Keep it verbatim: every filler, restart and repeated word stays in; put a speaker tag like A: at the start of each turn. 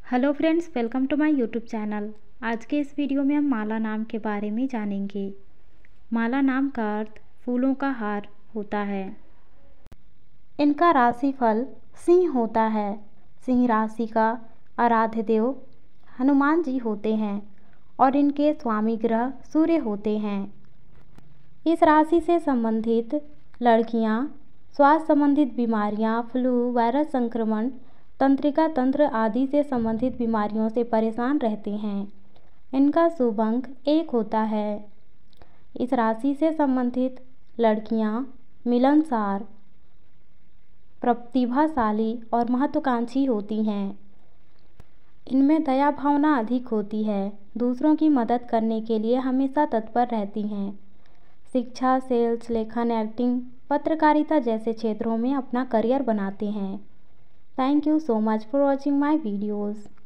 A: Hello friends, welcome to my YouTube channel. आज के इस वीडियो में हम माला नाम के बारे में जानेंगे। माला नाम का अर्थ फूलों का हार होता है। इनका राशिफल सिंह होता है। सिंह राशि का आराध्य देव हनुमान जी होते हैं और इनके स्वामी ग्रह सूर्य होते हैं। इस राशि से संबंधित लड़कियां स्वास्थ्य संबंधित बीमारियां, फ्लू, वायरस संक्रमण, तंत्रिका तंत्र आदि से संबंधित बीमारियों से परेशान रहते हैं। इनका शुभ अंक एक होता है। इस राशि से संबंधित लड़कियां मिलनसार, प्रतिभाशाली और महत्वाकांक्षी होती हैं। इनमें दया भावना अधिक होती है। दूसरों की मदद करने के लिए हमेशा तत्पर रहती हैं। शिक्षा, सेल्स, लेखन, एक्टिंग, पत्रकारिता जैसे क्षेत्रों में अपना करियर बनाते हैं। Thank you so much for watching my videos.